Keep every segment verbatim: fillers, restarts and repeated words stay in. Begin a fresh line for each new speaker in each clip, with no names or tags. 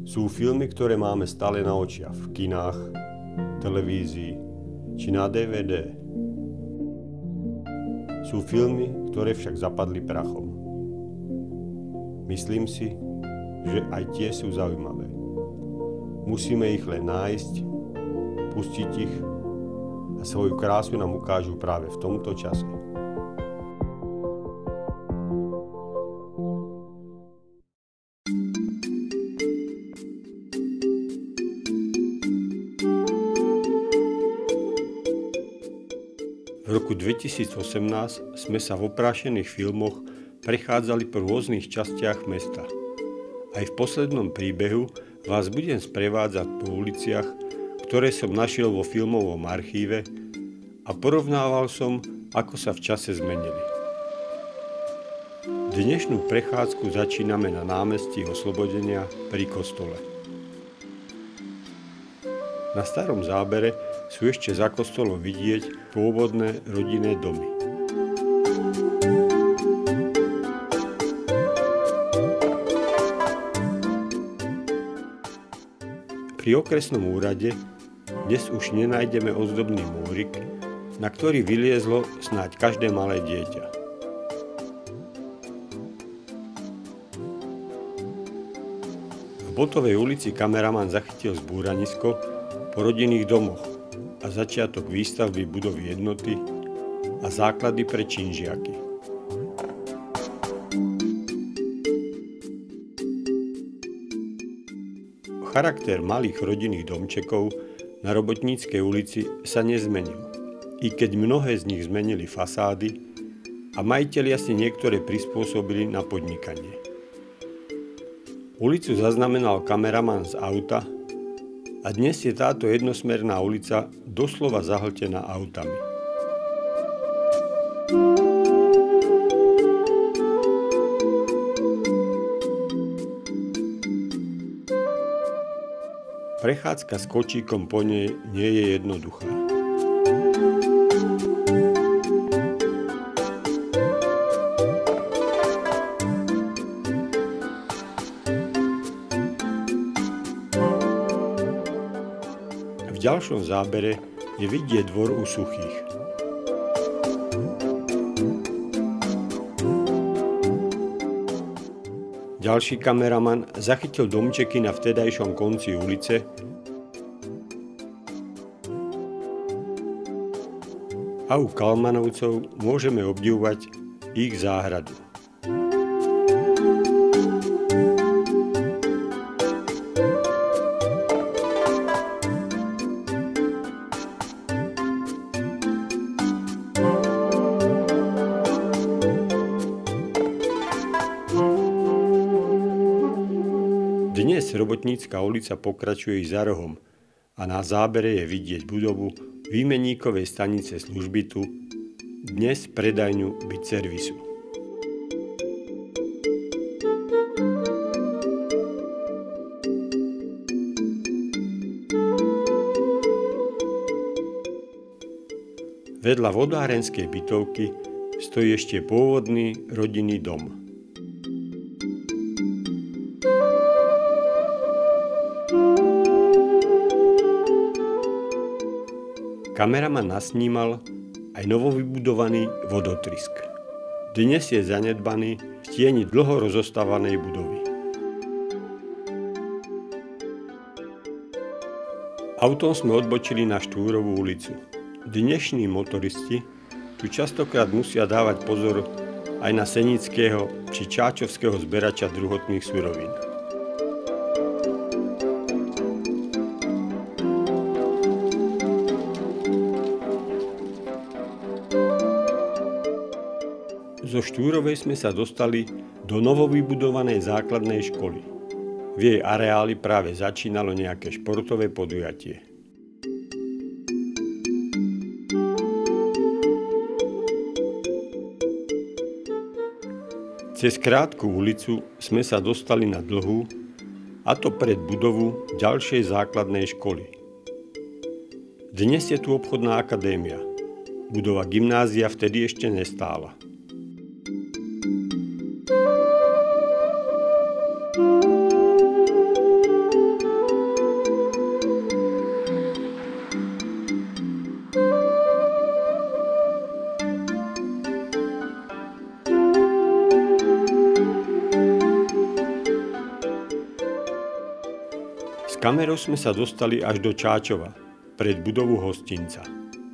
Sú filmy, ktoré máme stále na očiach v kinách, televízii či na dé vé dé. Sú filmy, ktoré však zapadli prachom. Myslím si, že aj tie sú zaujímavé. Musíme ich len nájsť, pustiť ich a svoju krásu nám ukážu práve v tomto čase. V roku dvetisícosemnásť sme sa v oprášených filmoch prechádzali po rôznych častiach mesta. Aj v poslednom príbehu vás budem sprevádzať po uliciach, ktoré som našiel vo filmovom archíve a porovnával som, ako sa v čase zmenili. Dnešnú prechádzku začíname na námestí Oslobodenia pri kostole. Na starom zábere sú ešte za kostolom vidieť pôvodné rodinné domy. Pri okresnom úrade dnes už nenájdeme ozdobný múrik, na ktorý vyliezlo snáď každé malé dieťa. V Botovej ulici kameraman zachytil zbúranisko po rodinných domoch a začiatok výstavby budovy Jednoty a základy pre činžiaky. Charakter malých rodinných domčekov na Robotníckej ulici sa nezmenil, i keď mnohé z nich zmenili fasády a majitelia si niektoré prispôsobili na podnikanie. Ulicu zaznamenal kameraman z auta a dnes je táto jednosmerná ulica doslova zahltená autami. Prechádzka s kočíkom po nej nie je jednoduchá. V ďalšom zábere je vidieť dvor u Suchých. Ďalší kameraman zachytil domčeky na vtedajšom konci ulice a u Kalmanovcov môžeme obdivovať ich záhradu. Dnes Robotnícka ulica pokračuje i za rohom a na zábere je vidieť budovu výmenníkovej stanice Službytu, dnes predajňu byť servisu. Vedľa vodárenskej bytovky stojí ešte pôvodný rodinný dom. Kameraman nasnímal aj novovybudovaný vodotrysk. Dnes je zanedbaný v tieni dlho rozostávanej budovy. Autom sme odbočili na Štúrovú ulicu. Dnešní motoristi tu častokrát musia dávať pozor aj na Senického či Čáčovského zberača druhotných surovín. Zo Štúrovej sme sa dostali do novovybudovanej základnej školy. V jej areáli práve začínalo nejaké športové podujatie. Cez krátku ulicu sme sa dostali na dlhú, a to pred budovu ďalšej základnej školy. Dnes je tu obchodná akadémia. Budova gymnázia vtedy ešte nestála. kamerou sme sa dostali až do Čáčova, pred budovu hostinca.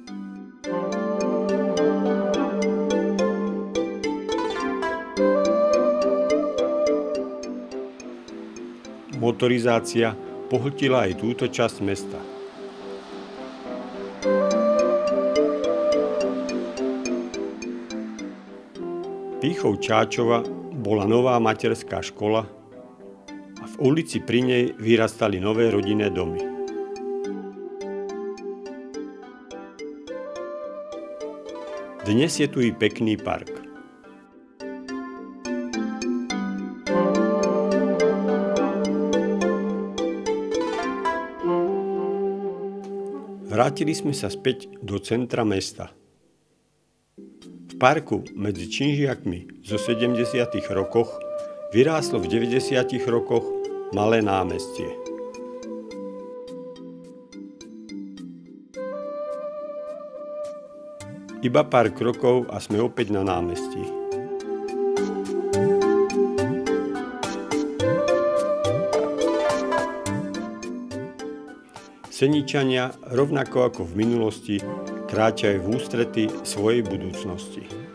Motorizácia pohltila aj túto časť mesta. Pýchou Čáčova bola nová materská škola a v ulici pri nej vyrastali nové rodinné domy. Dnes je tu i pekný park. Vrátili sme sa späť do centra mesta. V parku medzi činžiakmi zo sedemdesiatych rokoch vyrástlo v deväťdesiatych rokoch malé námestie. Iba pár krokov a sme opäť na námestí. Seničania, rovnako ako v minulosti, kráčajú v ústrety svojej budúcnosti.